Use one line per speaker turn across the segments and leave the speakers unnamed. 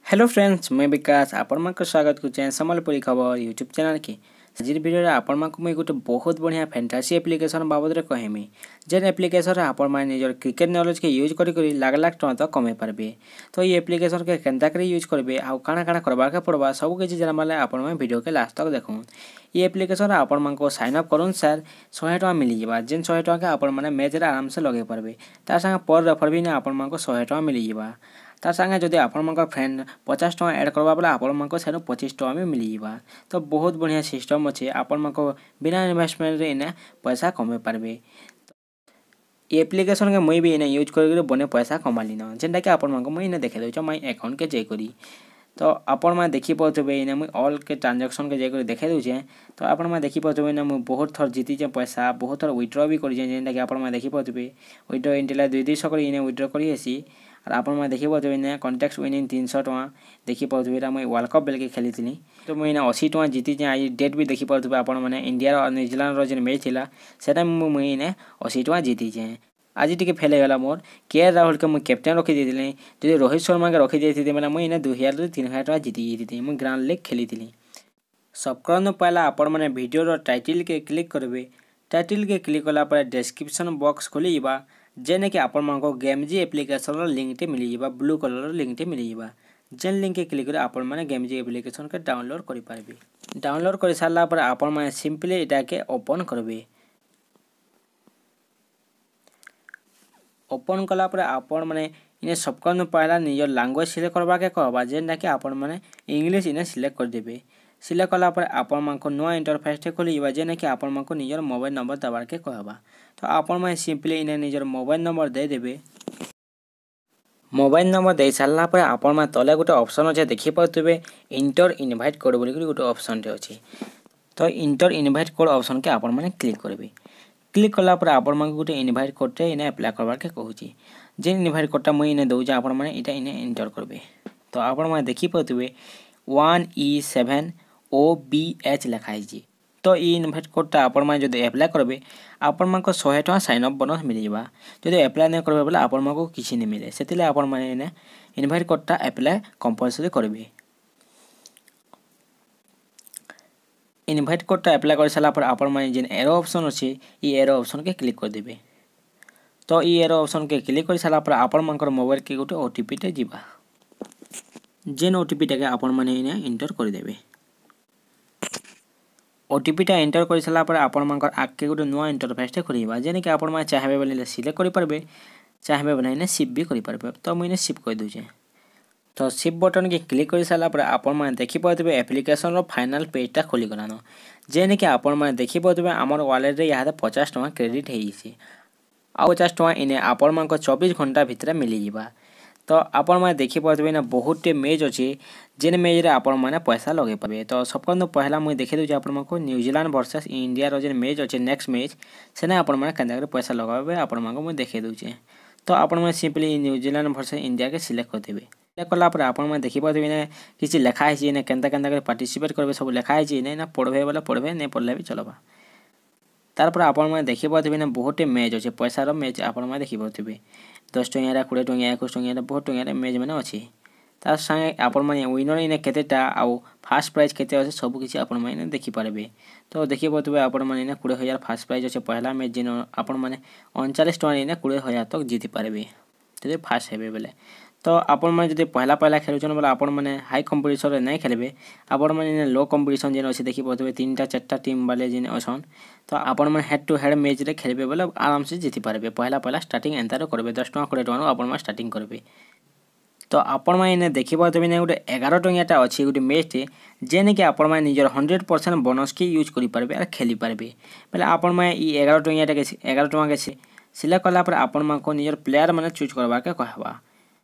Hello friends, मैं विकास आपण स्वागत करुचे संबलपुरी खबर यूट्यूब चैनल के। आज वीडियो आपण मुझे गोटे बहुत बढ़िया फैंटासी एप्लिकेशन बाबद में कहमी जेन एप्लिकेशन आपण मैंने निजर क्रिकेट नॉलेज के यूज करी लाख लाख टका तो कमे पारे। तो ये एप्लिकेशन के केन्ता कर यूज करेंगे आउ काଣା काଣା करवा के पड़वा सब किसी जाना माले आपण मैं वीडियो के लास्ट तक देखूँ। ये एप्लिकेशन आपण मानक साइन अप करूँ सर 100 टका मिल जावा जेन 100 टका के आपण मैंने मैच आराम से लगे पारे। तार संगे पर रेफर भी ना आपण मानक 100 टका मिल जावा। तार संगे जदि आपण फ्रेंड 50 टका ऐड करवा बोले आपण मानक से 25 टका में मिल जावा। तो बहुत बढ़िया सिस्टम अच्छे आपण मानक बिना इन्वेस्टमेंट रे इन्हें पैसा कमे पारे। ये एप्लिकेशन के मुई भी इन्हें यूज कर बने पैसा कमाली न जेनटा कि आपण मानक मुई इन्हें देखे दूँ माई अकाउंट के चेक करी। तो आपण मैं देखी पारे इन्हें मुई ऑल के ट्रांजेक्शन के जाकर देखे दूचे। तो आपण मैं देखी पारे इन्हें मुई बहुत थर जीतीचे पैसा बहुत थर विड्रॉ भी करी जेनटा कि आपण मैं देखी पारे विड्रॉ इंटेला 200 कर इन्हें विड्रॉ करी हेसी। और आपण मैं देखी पारे इन्हें कॉन्टेक्ट विनिंग 300 टका देखी पारे मुई वर्ल्ड कप बेल के खेली थी। तो मुझे 80 टका जीती आज डेट भी देखी पारे आपण मैंने इंडिया और न्यूजीलैंड जो मैच था से मुझे इन्हें 80 टका जीतीचे। आज टी फेलगला मोर के राहुल के मुझे कैप्टेन रखी दी जो रोहित शर्मा के रखी दी मैंने मुझे 2000 ରୁ 3000 टका जीती थी मुझे ग्रांड लीग खेली थी। सबकरण पहला आपण मैंने वीडियो टाइटल के क्लिक करेंगे। टाइटल के क्लिक कलापर डिस्क्रिप्शन बॉक्स खोली जावा जेने कि आपण मानको गेमजी एप्लिकेशन लिंक टे मिली जावा ब्लू कलर लिंक टे मिली जावा। जेन लिंक के क्लिक करे आपण माने गेमजी एप्लिकेशन के डाउनलोड करि पारबे। डाउनलोड कर सारला पर आपण माने सिंपली एटा के ओपन करबे। ओपन कला पर आपण माने इने सबकन पहला निजर लैंग्वेज सिलेक्ट करबा के कहबा जेनटा कि आपण माने इंग्लिश इने सिलेक्ट कर देबे। सिलेक्ट कला पर आपण मानको नुआ इंटरफेस टे खोली जावा जेने कि आपण मानको निजर मोबाइल नंबर दबार के कहबा। तो आपण माने सिंपली इने निजर मोबाइल नंबर दे देबे। मोबाइल नंबर दे सारला पर आपण माने तले गोटे ऑप्शन अछि देखि पाउतबे इंटर इनवाइट कोड बोली गोटे ऑप्शन टे अछि। तो इंटर इनवाइट कोड ऑप्शन के आपण माने क्लिक करबे। क्लिक कला पर आपण माने गोटे इनवाइट कोड टे इने अप्लाई करबार के कहूची जेन इनवाइट कोड टा मुई इने दउजा आपण माने इटा इने एंटर करबे। तो आपण माने देखि पाउतबे 1E7OBH लिखाई जी। तो ई इनवाइट कोड टा आपण माने जदि अप्लाई करबे आपण मानको 100 टका साइन अप बोनस मिल जावा। जदि अप्लाई नै करबे बोले आपण मानको किछि नै मिले सेतिले आपण माने इने इनवाइट कोड टा अप्लाई कंपलसरी करबे। इनवाइट कोड टा अप्लाई कर साला पर आपण माने जेन एरो ऑप्शन अछि ई एरो ऑप्शन के क्लिक कर देबे। तो ई एरो ऑप्शन के क्लिक कर साला पर आपण मानकर मोबाइल के गोटे ओटीपी टे जीवा जेन ओटीपी टा के आपण माने इने एंटर कर देबे। ओटीपी टा एंटर कर साला पर आपण मानकर आके गोटे नुआ इंटरफेस टे खोलिबा जेने कि आपण माने चाहबे बोले सिलेक्ट करि परबे चाहबे बोले इने शिप भी करि परबे। तो मुई इने शिप कर दूचे। तो शिप बटन के क्लिक कर साला पर आपण माने देखि पाउतबे एप्लिकेशन रो फाइनल पेज टा खोली गलानो जेने कि आपण माने देखि पाउतबे हमर वॉलेट रे याहा 50 टका क्रेडिट हेइसी आ 50 टका इने आपण मानको 24 घंटा भितर मिली जिबा। तो आपण माने देखि पाउतबे ना बहुत टे मैच अछि जेन मैच रे आपण माने पैसा लगे पाबे। तो सबकन पहला मुई देखि दउ आपण मानको न्यूजीलैंड वर्सेस इंडिया रो जेन मैच अछि नेक्स्ट मैच सेने आपण माने केनदा करे पैसा लगाबे आपण मानको मुई देखि दउचे। तो आपण माने सिंपली न्यूजीलैंड वर्सेस इंडिया के सिलेक्ट कर देबे। सिलेक्ट कला पर आपण माने देखि पाउतबे ने किछि लिखा है इने केनता केनता करे पार्टिसिपेट करबे सब लिखा है इने ना पढबे वाला पढबे नै पढले भी चलबा। तार पर आपण माने देखि पाउतबे ना बहुत टे मैच अछि पैसा रो मैच आपण माने देखि पाउतबे 10 टका 20 टका 21 टका बहुत टका मैच माने अछि। तार संगे आपण माने विनर इने केतेटा आ फर्स्ट प्राइज केते अछि सब किछि आपण माने देखि पारबे। तो देखि पाउतबे आपण माने इने 20000 फर्स्ट प्राइज अछि पहला मैच जिन आपण माने 39 टका इने 20000 तक जीति पारबे जदि फर्स्ट हेबे बोले। तो आपण माने जदि पहला पहला खेलुछन बोले आपण माने हाई कंपटीशन रे नै खेलबे आपण माने लो कंपटीशन जेन अछि देखि पाउतबे 3टा 4टा टीम वाले जेन अछन। तो आपण माने हेड टू हेड मैच रे खेलबे बोले आराम से जीति पारबे। पहला पहला स्टार्टिंग एंतर करबे 10 टका 20 टका आपण माने स्टार्टिंग करबे। तो आपण माने इने देखि पाउतबे ने गोटे 11 टका अछि गोटे मैच टे जेने कि आपण माने निजर 100% बोनस के यूज करि पारबे आ खेली पारबे बोले आपण माने ई 11 टका के सिलेक्ट कला पर आपण मानको निजर प्लेयर माने चूज करबा के कहबा।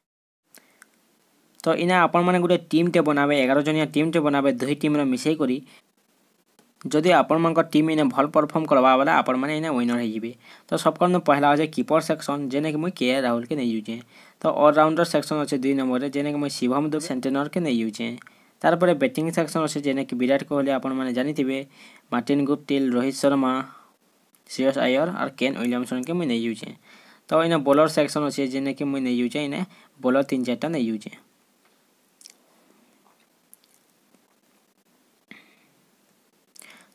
तो इना आपण माने गोटे टीम टे बनाबे 11 जनिया टीम टे बनाबे दुई टीम रो मिसई करी जदि आपण मानकर टीम इने भल परफॉर्म करबा वाला आपण माने इने विनर हे जिबे। तो सबकन पहला अछि कीपर सेक्शन जेने कि मुई के राहुल के नै यूजे। तो ऑलराउंडर सेक्शन अछि 2 नंबर रे जेने कि मुई शिवम दुबे सेंटेनर के नै यूजे। तार पर बैटिंग सेक्शन अछि जेने कि विराट कोहली आपण माने जानिथिबे मार्टिन गुप्टिल रोहित शर्मा श्रेयस अय्यर और केन विलियमसन के मुई नै यूजे। तो इने बॉलर सेक्शन अछि जेने कि मुई नै यूजे इने बॉलर 3-4 टा नै यूजे।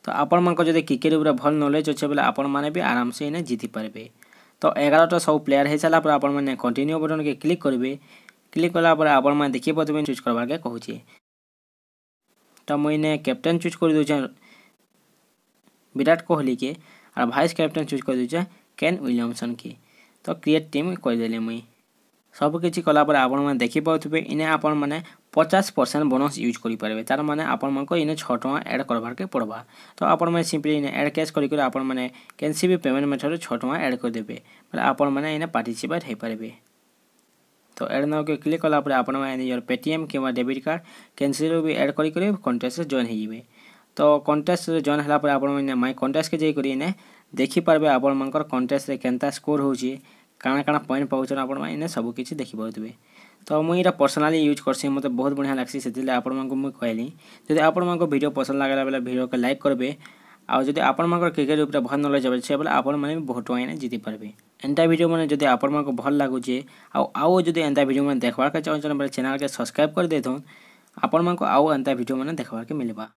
तो आपण मानक जदि क्रिकेट ऊपर भल नॉलेज अच्छे बोले आपण माने भी आराम से इने जीति पारबे। तो 11टा सब प्लेयर हो सारा आपण माने कंटिन्यू बटन के क्लिक करेंगे। क्लिक कला आपण माने देखि पाते चूज करवा के कहूँ। तो मुझे कैप्टेन चूज कर दूचे विराट कोहली के और वाइस कैप्टेन चूज कर दूचे केन विलियमसन के। तो क्रिएट टीम करदेली मुई सब किसी कलापर आपण मैंने देखिपे इने आपण मैंने 50% बोनस यूज करेंगे। तार माने आपण मन को इने 6 टଙ୍କା एड करवार के पड़वा। तो आपण मैंने सिंपली इने एड कैश कर आपण मैंने कैंसी भी पेमेंट मेथड 6 टଙ୍କା एड करदेवे बोले आपण मैंने इने पार्टिसिपेट हो पारे। तो एड नाउ के क्लिक कलापर आपण मैंने योर पेटीएम कि डेबिट कार्ड कैंसिल भी एड कर कंटेस्ट जॉइन हो। तो कंटेस्ट जॉइन है आपण मैंने माय कंटेस्ट के जाकर इने देखिपारे आपण मनकर कंटेस्ट केनता स्कोर होची काଣା काଣା पॉइंट पाउछन आपण माने सब किछि देखि पाउतबे। तो मुई इरा पर्सनली यूज करसी मते बहुत बढ़िया लागसी सेतिले आपण मानको मुई कहली जदि आपण मानको वीडियो पसंद लागला बेला वीडियो के लाइक करबे आ जदि आपण मानको क्रिकेट ऊपर भल नॉलेज होबे से बेला आपण माने बहुत टଙ୍କା जीति पारबे। एंता वीडियो माने जदि आपण मानको भल लागुचे आउ जदि एंता वीडियो माने देखबार के चाहछन बेला चैनल के सब्सक्राइब कर देथोन आपण मानको आउ एंता वीडियो माने देखबार के मिलबा।